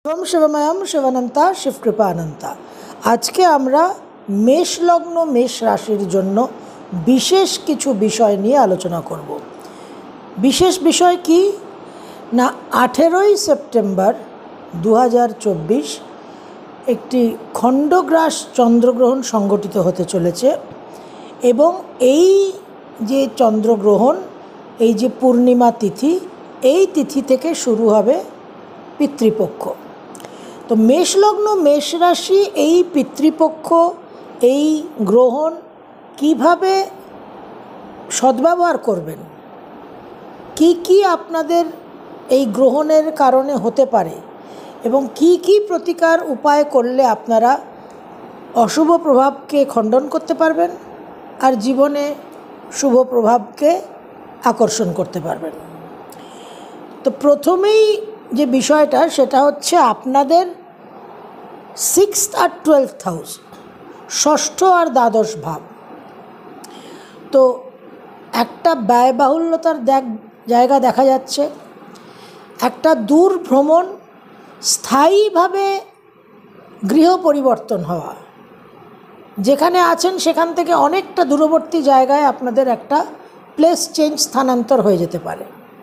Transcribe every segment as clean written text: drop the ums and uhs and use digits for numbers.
ওম শিবময়ম শিবানন্তা শিবকৃপানন্তা। আজকে আমরা মেষ লগ্ন মেষ রাশির জন্য বিশেষ কিছু বিষয় নিয়ে আলোচনা করব। বিশেষ বিষয় কি না, 18ই সেপ্টেম্বর 2024 একটি খণ্ডগ্রাস চন্দ্রগ্রহণ সংগঠিত হতে চলেছে এবং এই যে চন্দ্রগ্রহণ, এই যে পূর্ণিমা তিথি, এই তিথি থেকে শুরু হবে পিতৃপক্ষ। তো মেষলগ্ন মেষ রাশি এই পিতৃপক্ষ, এই গ্রহণ কিভাবে সদ্ব্যবহার করবেন, কি কি আপনাদের এই গ্রহণের কারণে হতে পারে এবং কি কি প্রতিকার উপায় করলে আপনারা অশুভ প্রভাবকে খণ্ডন করতে পারবেন আর জীবনে শুভ প্রভাবকে আকর্ষণ করতে পারবেন। তো প্রথমেই যে বিষয়টা সেটা হচ্ছে আপনাদের 6th আর 12th হাউস, ষষ্ঠ আর দ্বাদশ ভাব। তো একটা ব্যয়বাহুল্যতার জায়গা দেখা যাচ্ছে, একটা দূর ভ্রমণ, স্থায়ীভাবে গৃহ পরিবর্তন হওয়া, যেখানে আছেন সেখান থেকে অনেকটা দূরবর্তী জায়গায় আপনাদের একটা প্লেস চেঞ্জ, স্থানান্তর হয়ে যেতে পারে।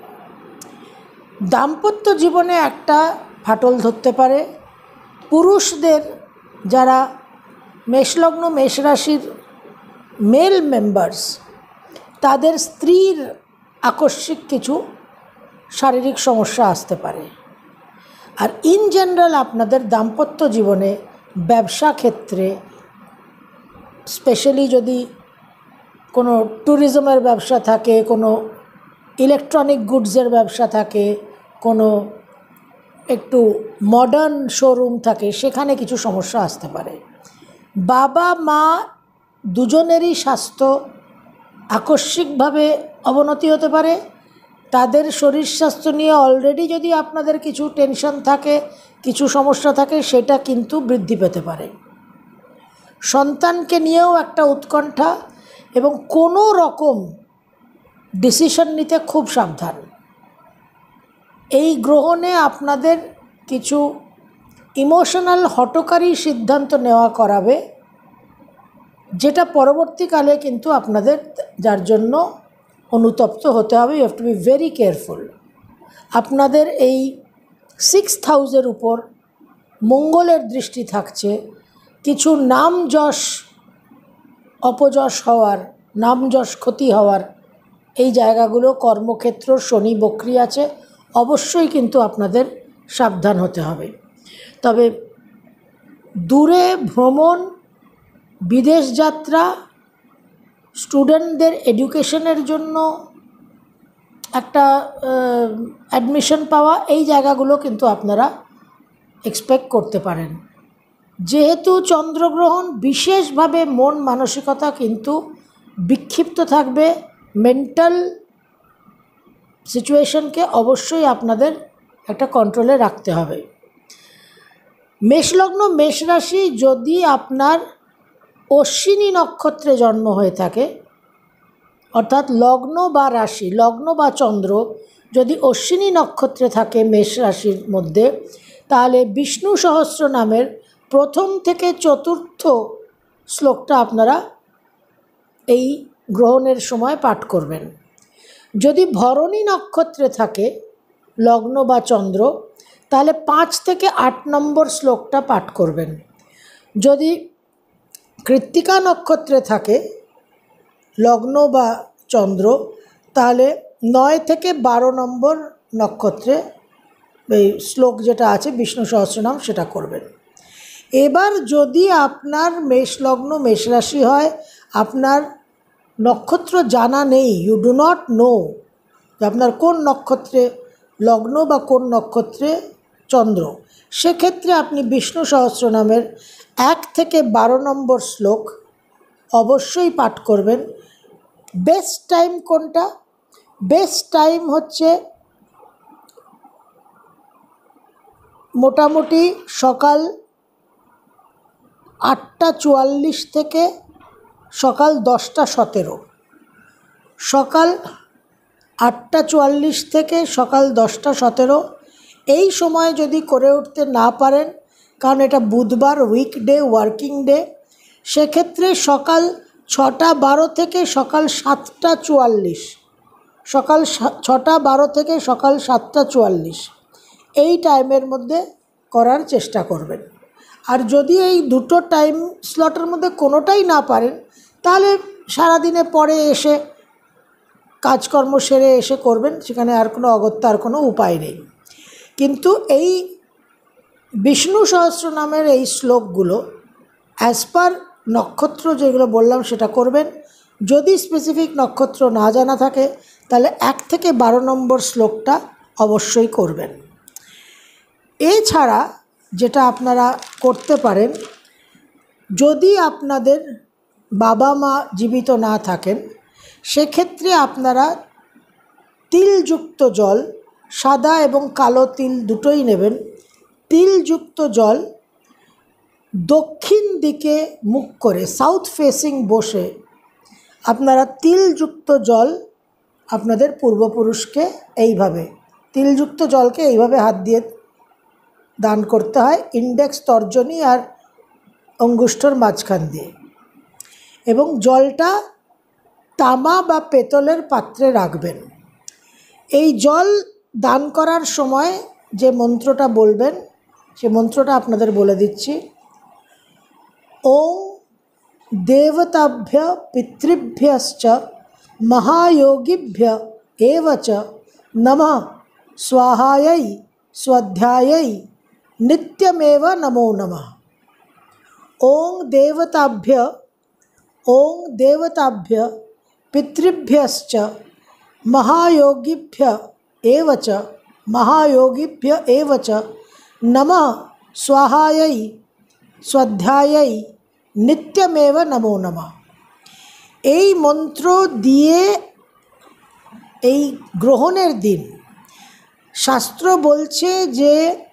দাম্পত্য জীবনে একটা ফাটল ধরতে পারে। পুরুষদের যারা মেষলগ্ন মেষ রাশির মেল মেম্বার্স, তাদের স্ত্রীর আকস্মিক কিছু শারীরিক সমস্যা আসতে পারে। আর ইন জেনারেল আপনাদের দাম্পত্য জীবনে, ব্যবসা ক্ষেত্রে, স্পেশালি যদি কোনো ট্যুরিজমের ব্যবসা থাকে, কোনো ইলেকট্রনিক গুডসের ব্যবসা থাকে, কোনো একটু মডার্ন শোরুম থাকে, সেখানে কিছু সমস্যা আসতে পারে। বাবা মা দুজনেরই স্বাস্থ্য আকস্মিকভাবে অবনতি হতে পারে। তাদের শরীর স্বাস্থ্য নিয়ে অলরেডি যদি আপনাদের কিছু টেনশন থাকে, কিছু সমস্যা থাকে, সেটা কিন্তু বৃদ্ধি পেতে পারে। সন্তানকে নিয়েও একটা উৎকণ্ঠা এবং কোনো রকম ডিসিশন নিতে খুব সাবধান। এই গ্রহণে আপনাদের কিছু ইমোশনাল হঠকারী সিদ্ধান্ত নেওয়া করাবে, যেটা পরবর্তীকালে কিন্তু আপনাদের যার জন্য অনুতপ্ত হতে হবে। You have to be very careful. আপনাদের এই 6th হাউসের উপর মঙ্গলের দৃষ্টি থাকছে। কিছু নাম যশ অপযশ হওয়ার, নাম যশ ক্ষতি হওয়ার এই জায়গাগুলো, কর্মক্ষেত্র শনি বক্রী আছে, অবশ্যই কিন্তু আপনাদের সাবধান হতে হবে। তবে দূরে ভ্রমণ, বিদেশ যাত্রা, স্টুডেন্টদের এডুকেশনের জন্য একটা অ্যাডমিশন পাওয়া, এই জায়গাগুলো কিন্তু আপনারা এক্সপেক্ট করতে পারেন। যেহেতু চন্দ্রগ্রহণ, বিশেষভাবে মন মানসিকতা কিন্তু বিক্ষিপ্ত থাকবে। মেন্টাল সিচুয়েশনকে অবশ্যই আপনাদের একটা কন্ট্রোলে রাখতে হবে। মেষলগ্ন মেষ রাশি যদি আপনার অশ্বিনী নক্ষত্রে জন্ম হয়ে থাকে, অর্থাৎ লগ্ন বা রাশি, লগ্ন বা চন্দ্র যদি অশ্বিনী নক্ষত্রে থাকে মেষ রাশির মধ্যে, তাহলে বিষ্ণু সহস্র নামের প্রথম থেকে চতুর্থ শ্লোকটা আপনারা এই গ্রহণের সময় পাঠ করবেন। যদি ভরণী নক্ষত্রে থাকে লগ্ন বা চন্দ্র, তাহলে 5 থেকে 8 নম্বর শ্লোকটা পাঠ করবেন। যদি কৃত্তিকা নক্ষত্রে থাকে লগ্ন বা চন্দ্র, তাহলে 9 থেকে 12 নম্বর নক্ষত্রে এই শ্লোক যেটা আছে বিষ্ণু সহস্রনাম, সেটা করবেন। এবার যদি আপনার মেষ লগ্ন মেষ রাশি হয়, আপনার নক্ষত্র জানা নেই, ইউ ডু নট নো যে আপনার কোন নক্ষত্রে লগ্ন বা কোন নক্ষত্রে চন্দ্র, সেক্ষেত্রে আপনি বিষ্ণু সহস্রনামের 1 থেকে 12 নম্বর শ্লোক অবশ্যই পাঠ করবেন। বেস্ট টাইম কোনটা? বেস্ট টাইম হচ্ছে মোটামুটি সকাল 8:44 থেকে সকাল 10:17। সকাল 8:44 থেকে সকাল 10:17 এই সময় যদি করে উঠতে না পারেন, কারণ এটা বুধবার উইকডে ওয়ার্কিং ডে, সেক্ষেত্রে সকাল 6:12 থেকে সকাল 7:44, সকাল 6:12 থেকে সকাল 7:44 এই টাইমের মধ্যে করার চেষ্টা করবেন। আর যদি এই দুটো টাইম স্লটের মধ্যে কোনোটাই না পারেন, তাহলে সারাদিনে পরে এসে কাজকর্ম সেরে এসে করবেন, সেখানে আর কোনো অগত্যার কোনো উপায় নেই। কিন্তু এই বিষ্ণু সহস্রনামের এই শ্লোকগুলো অ্যাজ পার নক্ষত্র যেগুলো বললাম সেটা করবেন। যদি স্পেসিফিক নক্ষত্র না জানা থাকে তাহলে 1 থেকে 12 নম্বর শ্লোকটা অবশ্যই করবেন। এছাড়া যেটা আপনারা করতে পারেন, যদি আপনাদের বাবা মা জীবিত না থাকেন, সেক্ষেত্রে আপনারা তিলযুক্ত জল, সাদা এবং কালো তিল দুটোই নেবেন। তিলযুক্ত জল দক্ষিণ দিকে মুখ করে সাউথ ফেসিং বসে আপনারা তিলযুক্ত জল আপনাদের পূর্বপুরুষকে এইভাবে তিলযুক্ত জলকে এইভাবে হাত দিয়ে দান করতে হয়, ইন্ডেক্স তর্জনী আর অঙ্গুষ্ঠর মাঝখান দিয়ে, এবং জলটা তামা বা পেতলের পাত্রে রাখবেন। এই জল দান করার সময় যে মন্ত্রটা বলবেন, সে মন্ত্রটা আপনাদের বলে দিচ্ছি। ওম দেবতাভ্য পিতৃভ্যশ্চ মহাযোগীভ্য এব চ নমঃ স্বাহাयै স্বাধ্যাयै নিত্যমেব নমো নমঃ। ওং দেবতাভ্য পিতৃভ্যশ্চ মহাযোগীভ্য এব চ নমঃ স্বাহাयै স্বাধ্যাयै নিত্যমেব নমো নমঃ। এই মন্ত্র দিয়ে এই গ্রহণের দিন শাস্ত্র বলছে যে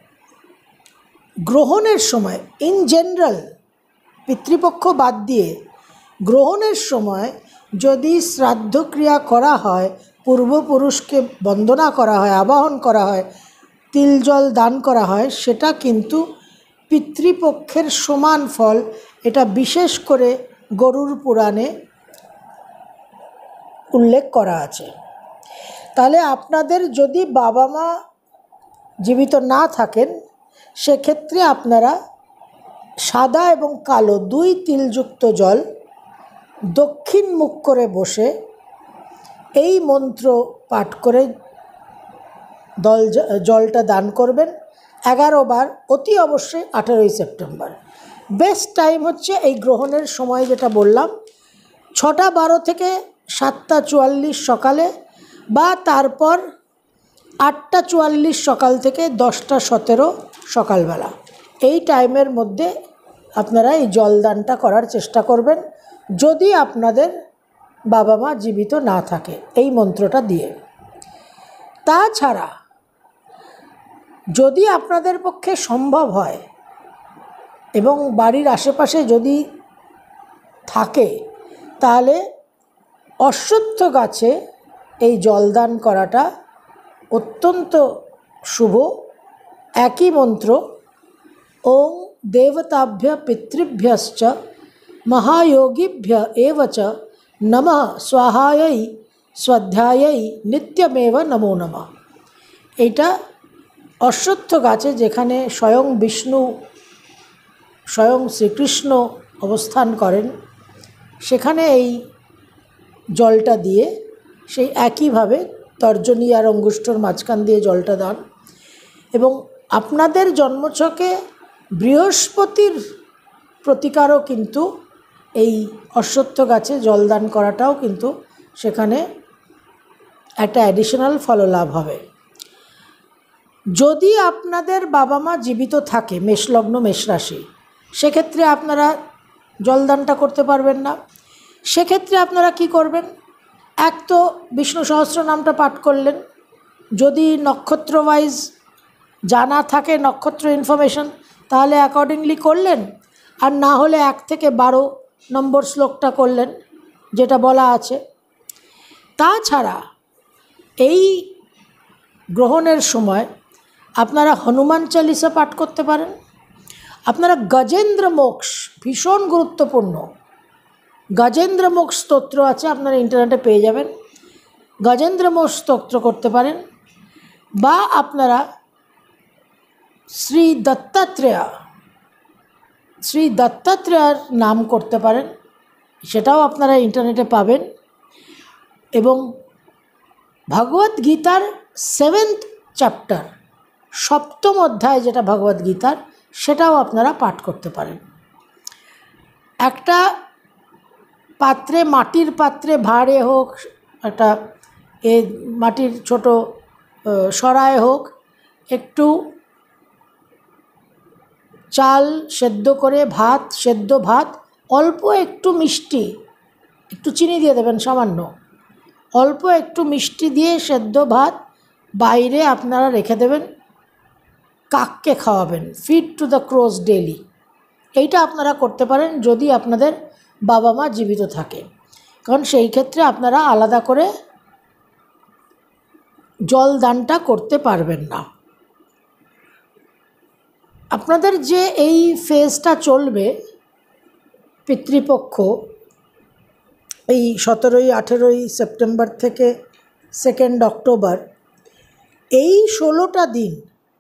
গ্রহণের সময় ইন জেনারেল, পিতৃপক্ষ বাদ দিয়ে গ্রহণের সময় যদি শ্রাদ্ধক্রিয়া করা হয়, পূর্বপুরুষকে বন্দনা করা হয়, আবাহন করা হয়, তিল জল দান করা হয়, সেটা কিন্তু পিতৃপক্ষের সমান ফল। এটা বিশেষ করে গরুর পুরাণে উল্লেখ করা আছে। তাহলে আপনাদের যদি বাবা মা জীবিত না থাকেন, সেক্ষেত্রে আপনারা সাদা এবং কালো 2 তিলযুক্ত জল দক্ষিণ মুখ করে বসে এই মন্ত্র পাঠ করে জলটা দান করবেন 11 বার, অতি অবশ্যই 18ই সেপ্টেম্বর। বেস্ট টাইম হচ্ছে এই গ্রহণের সময় যেটা বললাম, 6:12 থেকে 7:44 সকালে, বা তারপর 8:44 সকাল থেকে 10:17 সকালবেলা। এই টাইমের মধ্যে আপনারা এই জলদানটা করার চেষ্টা করবেন, যদি আপনাদের বাবা মা জীবিত না থাকে এই মন্ত্রটা দিয়ে। তাছাড়া যদি আপনাদের পক্ষে সম্ভব হয় এবং বাড়ির আশেপাশে যদি থাকে, তাহলে অশ্বত্থ গাছে এই জলদান করাটা অত্যন্ত শুভ। একই মন্ত্র, ওং দেবতাভ্য পিতৃভ্যশ্চ মহাযোগীভ্য এব চ নমঃ স্বাহাयै স্বাধ্যাयै নিত্যমেব নমো নমঃ। এইটা অশ্বত্থ গাছে, যেখানে স্বয়ং বিষ্ণু, স্বয়ং শ্রীকৃষ্ণ অবস্থান করেন, সেখানে এই জলটা দিয়ে সেই একইভাবে তর্জনী আর অঙ্গুষ্ঠর মাঝখান দিয়ে জলটা দান। এবং আপনাদের জন্মছকে বৃহস্পতির প্রতিকারও কিন্তু এই অশ্বত্থ গাছে জলদান করাটাও কিন্তু সেখানে একটা অ্যাডিশনাল ফললাভ হবে। যদি আপনাদের বাবা মা জীবিত থাকে, মেষলগ্ন মেষ রাশি, সেক্ষেত্রে আপনারা জলদানটা করতে পারবেন না। সেক্ষেত্রে আপনারা কি করবেন, এক তো বিষ্ণু সহস্র নামটা পাঠ করলেন, যদি নক্ষত্র ওয়াইজ জানা থাকে নক্ষত্র ইনফরমেশন, তাহলে অ্যাকর্ডিংলি করলেন, আর না হলে 1 থেকে 12 নম্বর শ্লোকটা করলেন যেটা বলা আছে। তাছাড়া এই গ্রহণের সময় আপনারা হনুমান চালিসা পাঠ করতে পারেন। আপনারা গজেন্দ্র মোক্ষ, ভীষণ গুরুত্বপূর্ণ, গজেন্দ্র মোক্ষ স্তোত্র আছে, আপনারা ইন্টারনেটে পেয়ে যাবেন, গজেন্দ্র মোক্ষ স্তোত্র করতে পারেন। বা আপনারা শ্রী দত্তাত্রেয়ার নাম করতে পারেন, সেটাও আপনারা ইন্টারনেটে পাবেন। এবং ভগবদ গীতার 7th চ্যাপ্টার, 7ম অধ্যায় যেটা ভগবদ গীতার, সেটাও আপনারা পাঠ করতে পারেন। একটা পাত্রে, মাটির পাত্রে, ভাঁড়ে হোক, একটা মাটির ছোট সরায় হোক, একটু চাল সেদ্ধ করে, সেদ্ধ ভাত, অল্প একটু মিষ্টি, একটু চিনি দিয়ে দেবেন সামান্য, অল্প একটু মিষ্টি দিয়ে সেদ্ধ ভাত বাইরে আপনারা রেখে দেবেন, কাককে খাওয়াবেন, feed to the crows daily. এইটা আপনারা করতে পারেন যদি আপনাদের বাবা মা জীবিত থাকে, কারণ সেই ক্ষেত্রে আপনারা আলাদা করে জলদানটা করতে পারবেন না। আপনাদের যে এই ফেজটা চলবে পিতৃপক্ষ, এই 17-18 সেপ্টেম্বর থেকে 2 অক্টোবর, এই 16টা দিন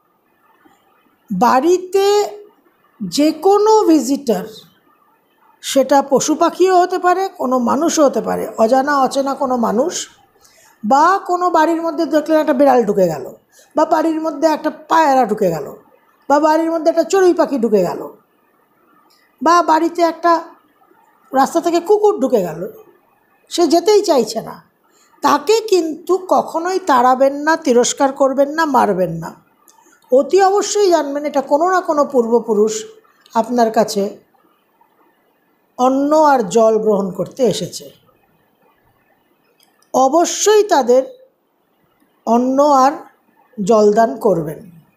বাড়িতে যে কোনো ভিজিটার, সেটা পশু পাখিও হতে পারে, কোনো মানুষও হতে পারে, অজানা অচেনা কোনো মানুষ, বা কোনো বাড়ির মধ্যে দেখলেন একটা বিড়াল ঢুকে গেল, বা বাড়ির মধ্যে একটা পায়রা ঢুকে গেল, বা বাড়ির মধ্যে একটা চড়ুই পাখি ঢুকে গেল, বা বাড়িতে একটা রাস্তা থেকে কুকুর ঢুকে গেল, সে যেতেই চাইছে না, তাকে কিন্তু কখনোই তাড়াবেন না, তিরস্কার করবেন না, মারবেন না। অতি অবশ্যই জানবেন এটা কোনো না কোনো পূর্বপুরুষ আপনার কাছে অন্ন আর জল গ্রহণ করতে এসেছে। অবশ্যই তাদের অন্ন আর জলদান করবেন।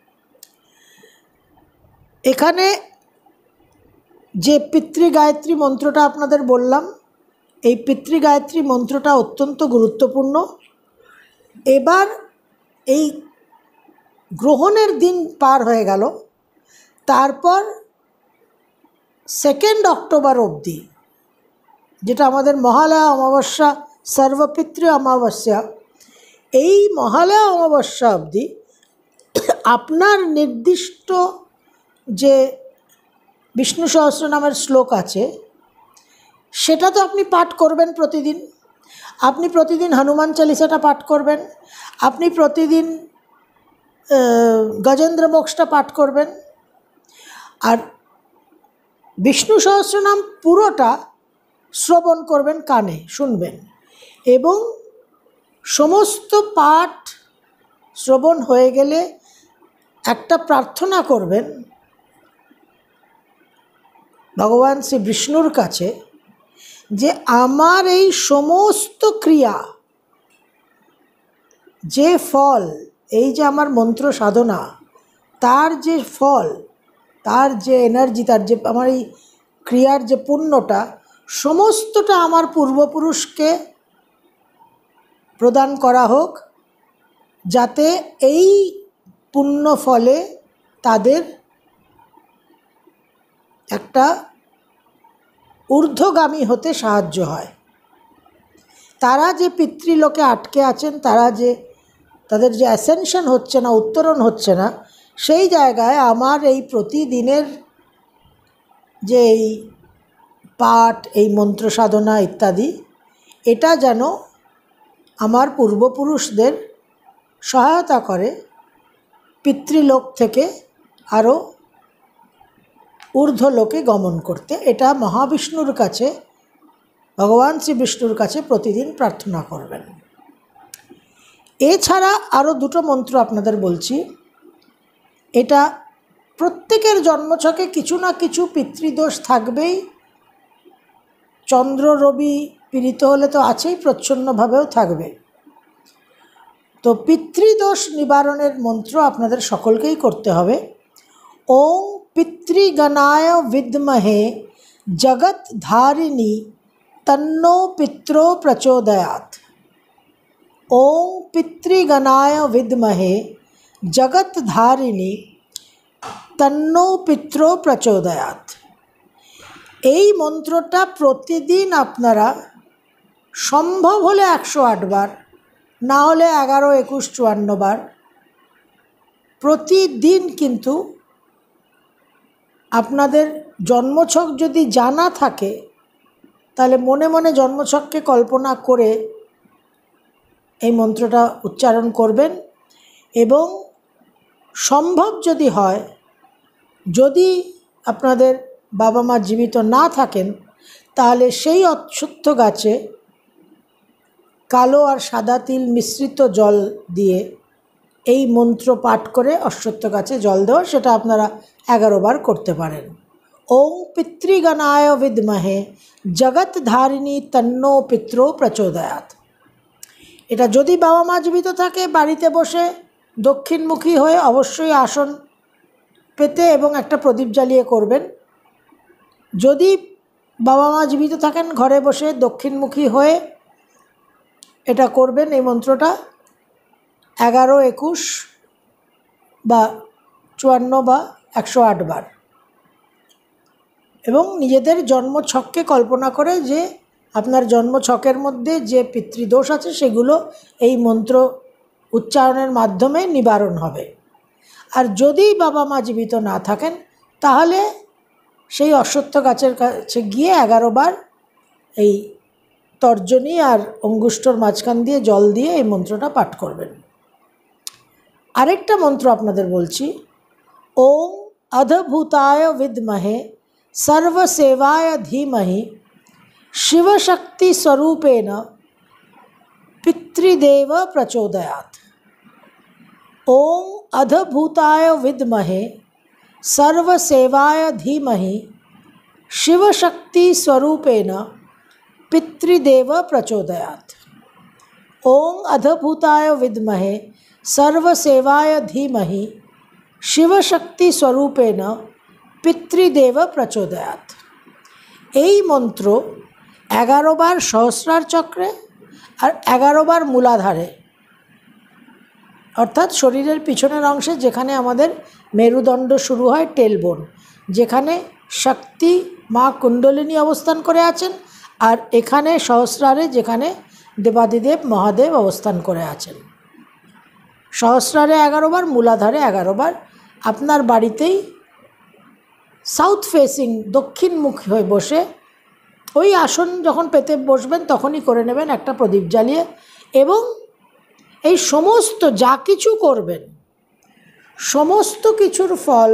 এখানে যে পিতৃগায়ত্রী মন্ত্রটা আপনাদের বললাম, এই পিতৃগায়ত্রী মন্ত্রটা অত্যন্ত গুরুত্বপূর্ণ। এবার এই গ্রহণের দিন পার হয়ে গেল, তারপর 2 অক্টোবর অবধি, যেটা আমাদের মহালয়া অমাবস্যা, সর্বপিতৃ অমাবস্যা, এই মহালয়া অমাবস্যা অবধি আপনার নির্দিষ্ট যে বিষ্ণু সহস্রনামের শ্লোক আছে, সেটা তো আপনি পাঠ করবেন প্রতিদিন। আপনি প্রতিদিন হনুমান চালিসাটা পাঠ করবেন, আপনি প্রতিদিন গজেন্দ্র মোক্ষটা পাঠ করবেন, আর বিষ্ণু সহস্রনাম পুরোটা শ্রবণ করবেন, কানে শুনবেন, এবং সমস্ত পাঠ শ্রবণ হয়ে গেলে একটা প্রার্থনা করবেন ভগবান শ্রী বিষ্ণুর কাছে, যে আমার এই সমস্ত ক্রিয়া, যে ফল, এই যে আমার মন্ত্র সাধনা, তার যে ফল, তার যে এনার্জি, তার যে আমার এই ক্রিয়ার যে পুণ্যটা, সমস্তটা আমার পূর্বপুরুষকে প্রদান করা হোক, যাতে এই পুণ্য ফলে তাদের একটা ঊর্ধ্বগামী হতে সাহায্য হয়। তারা যে পিতৃলোকে আটকে আছেন, তাদের যে অ্যাসেনশন হচ্ছে না, উত্তরণ হচ্ছে না, সেই জায়গায় আমার এই প্রতিদিনের যে এই পাঠ, এই মন্ত্র সাধনা ইত্যাদি, এটা যেন আমার পূর্বপুরুষদের সহায়তা করে পিতৃলোক থেকে আরও ঊর্ধ্বলোকে গমন করতে। এটা মহাবিষ্ণুর কাছে, ভগবান শ্রী বিষ্ণুর কাছে প্রতিদিন প্রার্থনা করবেন। এছাড়া আরও 2টো মন্ত্র আপনাদের বলছি। এটা প্রত্যেকের জন্মছকে কিছু না কিছু পিতৃদোষ থাকবেই, চন্দ্র রবি পীড়িত হলে তো আছেই, প্রচ্ছন্নভাবেও থাকবে। তো পিতৃদোষ নিবারণের মন্ত্র আপনাদের সকলকেই করতে হবে। ওং পিতৃগণায় বিদ্মহে জগৎ ধারিণী তন্নো পিত্র প্রচোদয়াৎ। ওং পিতৃগণায় বিদ্মহে জগৎধারিণী তন্নো পিত্রো প্রচোদয়াৎ। এই মন্ত্রটা প্রতিদিন আপনারা সম্ভব হলে 108 বার, না হলে 11, 21, 54 বার প্রতিদিন কিন্তু আপনাদের জন্মছক যদি জানা থাকে তাহলে মনে মনে জন্মছককে কল্পনা করে এই মন্ত্রটা উচ্চারণ করবেন। এবং সম্ভব যদি হয়, যদি আপনাদের বাবা মা জীবিত না থাকেন, তাহলে সেই অশ্বত্থ গাছে কালো আর সাদা তিল মিশ্রিত জল দিয়ে এই মন্ত্র পাঠ করে অশ্বত্থ গাছে জল দেওয়া, সেটা আপনারা 11 বার করতে পারেন। ওং পিতৃগণায় বিদ্মহে জগৎধারিণী তন্নো পিত্রো প্রচোদয়াৎ। এটা যদি বাবা মা জীবিত থাকে বাড়িতে বসে দক্ষিণমুখী হয়ে অবশ্যই আসন পেতে এবং একটা প্রদীপ জ্বালিয়ে করবেন। যদি বাবা মা জীবিত থাকেন ঘরে বসে দক্ষিণমুখী হয়ে এটা করবেন। এই মন্ত্রটা 11, 21 বা 54 বা 108 বার, এবং নিজেদের জন্মছককে কল্পনা করে যে আপনার জন্মছকের মধ্যে যে পিতৃদোষ আছে সেগুলো এই মন্ত্র উচ্চারণের মাধ্যমে নিবারণ হবে। আর যদি বাবা মা জীবিত না থাকেন তাহলে সেই অশ্বত্থ গাছের কাছে গিয়ে 11 বার এই তর্জনী আর অঙ্গুষ্ঠর মাঝখান দিয়ে জল দিয়ে এই মন্ত্রটা পাঠ করবেন। আরেকটা মন্ত্র আপনাদের বলছি, ওম অধভূতায় বিদ্মহে সর্বসেবায় ধীমহি শিবশক্তি স্বরূপেণ পিতৃদেব প্রচোদয়াৎ। ओम अधभूताय विद्महे सर्वसेवाय धीमहि शिवशक्ति स्वरूपेण पितृदेव प्रचोदयात्। ओम अधभूताय विद्महे सर्वसेवाय धीमहि शिवशक्ति स्वरूपेण पितृदेव प्रचोदयात्। এই মন্ত্র 11 বার সহস্রার চক্রে আর 11 বার মূলাধারে, অর্থাৎ শরীরের পিছনের অংশে যেখানে আমাদের মেরুদণ্ড শুরু হয়, টেলবোন, যেখানে শক্তি মা কুণ্ডলিনী অবস্থান করে আছেন, আর এখানে সহস্রারে যেখানে দেবাদিদেব মহাদেব অবস্থান করে আছেন। সহস্রারে 11 বার, মূলাধারে 11 বার। আপনার বাড়িতেই সাউথ ফেসিং দক্ষিণমুখী হয়ে বসে ওই আসন যখন পেতে বসবেন তখনই করে নেবেন একটা প্রদীপ জ্বালিয়ে। এবং এই সমস্ত যা কিছু করবেন সমস্ত কিছুর ফল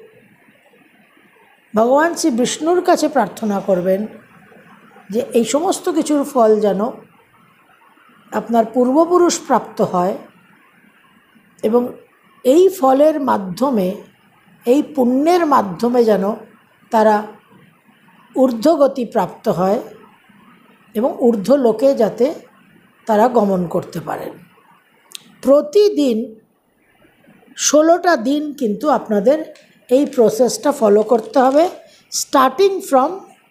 ভগবান শ্রী বিষ্ণুর কাছে প্রার্থনা করবেন যে এই সমস্ত কিছুর ফল যেন আপনার পূর্বপুরুষ প্রাপ্ত হয়, এবং এই ফলের মাধ্যমে, এই পুণ্যের মাধ্যমে যেন তারা ঊর্ধ্বগতি প্রাপ্ত হয় এবং ঊর্ধ্বলোকে যাতে তারা গমন করতে পারেন। প্রতিদিন 16টা দিন কিন্তু আপনাদের এই প্রসেসটা ফলো করতে হবে, starting from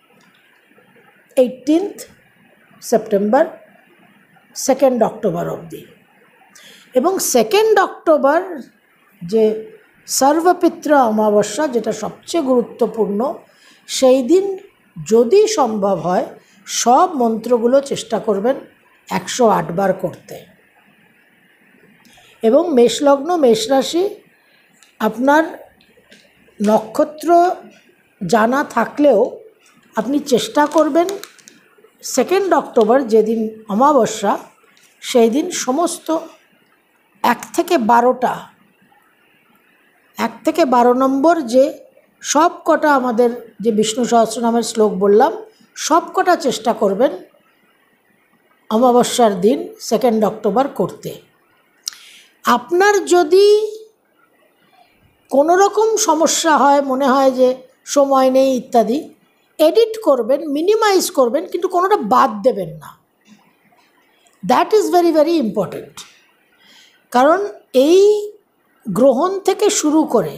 18th September 2nd October অবধি। এবং 2nd অক্টোবর যে সর্বপিত্র অমাবস্যা, যেটা সবচেয়ে গুরুত্বপূর্ণ, সেই দিন যদি সম্ভব হয় সব মন্ত্রগুলো চেষ্টা করবেন 108 বার করতে। এবং মেষলগ্ন, মেষ রাশি, আপনার নক্ষত্র জানা থাকলেও আপনি চেষ্টা করবেন 2nd অক্টোবর যেদিন অমাবস্যা সেই দিন সমস্ত 1 থেকে 12 নম্বর যে সব কটা আমাদের যে বিষ্ণু সহস্রনামের শ্লোক বললাম সব কটা চেষ্টা করবেন অমাবস্যার দিন 2nd অক্টোবর করতে। আপনার যদি কোনো রকম সমস্যা হয়, মনে হয় যে সময় নেই ইত্যাদি, এডিট করবেন, মিনিমাইজ করবেন, কিন্তু কোনোটা বাদ দেবেন না। That is very very important. কারণ এই গ্রহণ থেকে শুরু করে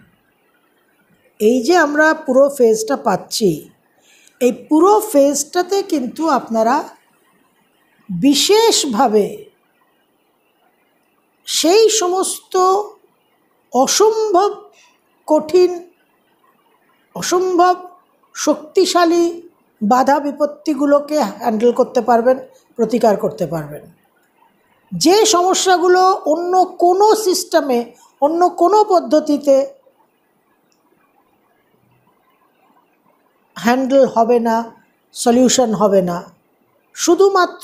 এই যে আমরা পুরো ফেজটা পাচ্ছি, এই পুরো ফেজটাতে কিন্তু আপনারা বিশেষভাবে সেই সমস্ত অসম্ভব কঠিন, অসম্ভব শক্তিশালী বাধা বিপত্তিগুলোকে হ্যান্ডেল করতে পারবেন, প্রতিকার করতে পারবেন। যে সমস্যাগুলো অন্য কোনো সিস্টেমে, অন্য কোনো পদ্ধতিতে হ্যান্ডেল হবে না, সলিউশন হবে না, শুধুমাত্র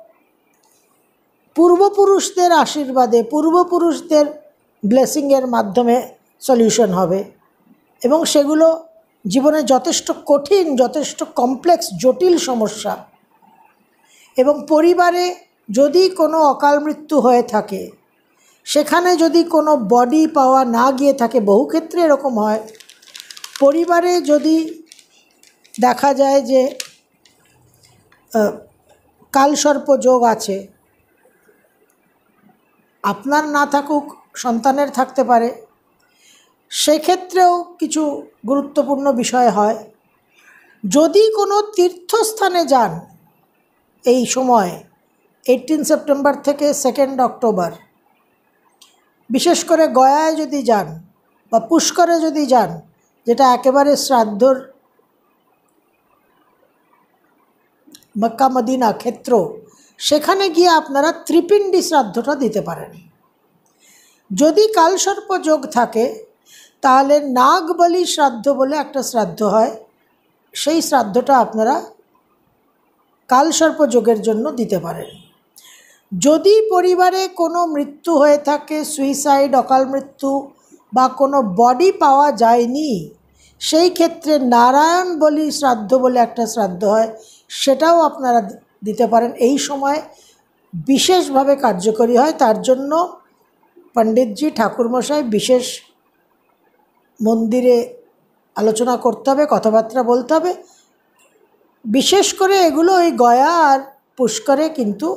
পূর্বপুরুষদের আশীর্বাদে, পূর্বপুরুষদের ব্লেসিংয়ের মাধ্যমে সলিউশন হবে। এবং সেগুলো জীবনে যথেষ্ট কঠিন, যথেষ্ট কমপ্লেক্স, জটিল সমস্যা। এবং পরিবারে যদি কোনো অকাল মৃত্যু হয়ে থাকে, সেখানে যদি কোনো বডি পাওয়া না গিয়ে থাকে, বহু ক্ষেত্রে এরকম হয়, পরিবারে যদি দেখা যায় যে কালসর্প যোগ আছে, আপনার না থাকুক, সন্তানের থাকতে পারে, সেক্ষেত্রেও কিছু গুরুত্বপূর্ণ বিষয় হয়। যদি কোনো তীর্থস্থানে যান এই সময় 18 সেপ্টেম্বর থেকে 2 অক্টোবর, বিশেষ করে গয়ায় যদি যান বা পুষ্করে যদি যান, যেটা একেবারে শ্রাদ্ধর মক্কা মদিনা ক্ষেত্র, সেখানে গিয়ে আপনারা ত্রিপিণ্ডি শ্রাদ্ধটা দিতে পারেন। যদি কালসর্প যোগ থাকে তাহলে নাগবলি শ্রাদ্ধ বলে একটা শ্রাদ্ধ হয়, সেই শ্রাদ্ধটা আপনারা কালসর্প যোগের জন্য দিতে পারেন। যদি পরিবারে কোনো মৃত্যু হয়ে থাকে, সুইসাইড, অকাল মৃত্যু বা কোনো বডি পাওয়া যায়নি, সেই ক্ষেত্রে নারায়ণ বলি শ্রাদ্ধ বলে একটা শ্রাদ্ধ হয়, সেটাও আপনারা দিতে পারেন। এই সময় বিশেষভাবে কার্যকরী হয়। তার জন্য পণ্ডিতজি, ঠাকুরমশাই বিশেষ মন্দিরে আলোচনা করতে হবে, কথাবার্তা বলতে হবে। বিশেষ করে এগুলো ওই গয়া আর পুষ্করে কিন্তু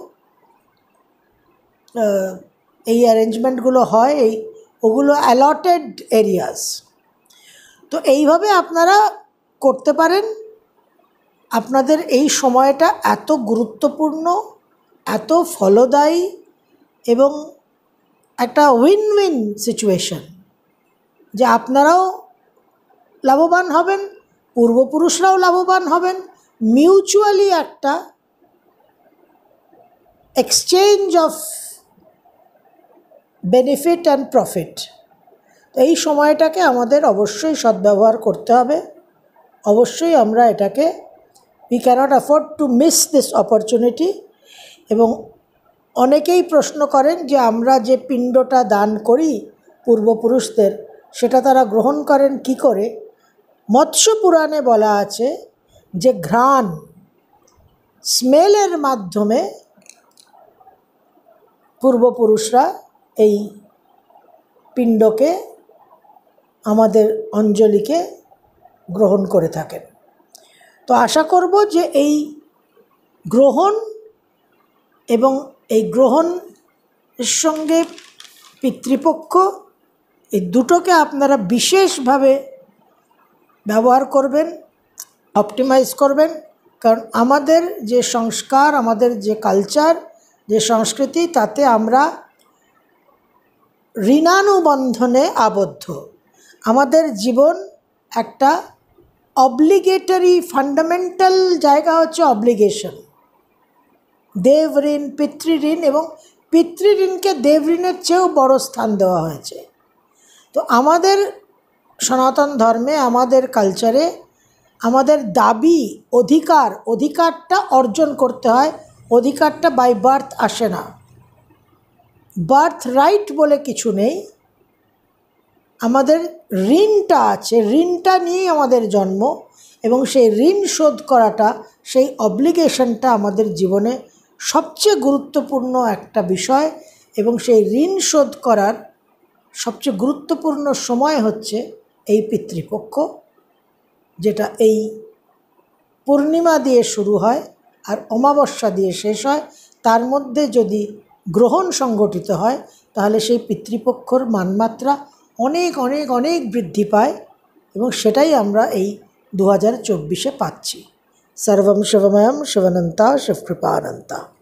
এই অ্যারেঞ্জমেন্টগুলো হয়, ওগুলো অ্যালটেড এরিয়াস। তো এইভাবে আপনারা করতে পারেন। আপনাদের এই সময়টা এত গুরুত্বপূর্ণ, এত ফলদায়ী এবং একটা উইন উইন সিচুয়েশন যে আপনারাও লাভবান হবেন, পূর্বপুরুষরাও লাভবান হবেন, মিউচুয়ালি একটা exchange of benefit and profit. তো এই সময়টাকে আমাদের অবশ্যই সদ্ব্যবহার করতে হবে। অবশ্যই আমরা এটাকে we cannot afford to miss this opportunity। এবং অনেকেই প্রশ্ন করেন যে আমরা যে পিণ্ডটা দান করি পূর্বপুরুষদের, সেটা তারা গ্রহণ করেন কি করে। মৎস্য পুরাণে বলা আছে যে ঘ্রাণ, স্মেলের মাধ্যমে পূর্বপুরুষরা এই পিণ্ডকে, আমাদের অঞ্জলিকে গ্রহণ করে থাকেন। তো আশা করব যে এই গ্রহণ এবং এই গ্রহণের সঙ্গে পিতৃপক্ষ, এই দুটোকে আপনারা বিশেষভাবে ব্যবহার করবেন, অপটিমাইজ করবেন। কারণ আমাদের যে সংস্কার, আমাদের যে কালচার, যে সংস্কৃতি, তাতে আমরা ঋণানুবন্ধনে আবদ্ধ। আমাদের জীবন একটা অব্লিগেটরি, ফান্ডামেন্টাল জায়গা হচ্ছে অব্লিগেশন। দেব ঋণ, পিতৃঋণ, এবং পিতৃঋণকে দেবঋণের চেয়েও বড় স্থান দেওয়া হয়েছে। তো আমাদের সনাতন ধর্মে, আমাদের কালচারে আমাদের দাবি, অধিকারটা অর্জন করতে হয়। অধিকারটা বাই বার্থ আসে না, বার্থ রাইট বলে কিছু নেই। আমাদের ঋণটা আছে, ঋণটা নিয়েই আমাদের জন্ম, এবং সেই ঋণ শোধ করাটা, সেই অব্লিগেশনটা আমাদের জীবনে সবচেয়ে গুরুত্বপূর্ণ একটা বিষয়। এবং সেই ঋণ শোধ করার সবচেয়ে গুরুত্বপূর্ণ সময় হচ্ছে এই পিতৃপক্ষ, যেটা এই পূর্ণিমা দিয়ে শুরু হয় আর অমাবস্যা দিয়ে শেষ হয়। তার মধ্যে যদি গ্রহণ সংগঠিত হয় তাহলে সেই পিতৃপক্ষর মানমাত্রা অনেক অনেক অনেক বৃদ্ধি পায়, এবং সেটাই আমরা এই 2024-এ পাচ্ছি। সর্বম শিবময়ম শিবানন্তা শিবকৃপানন্তা।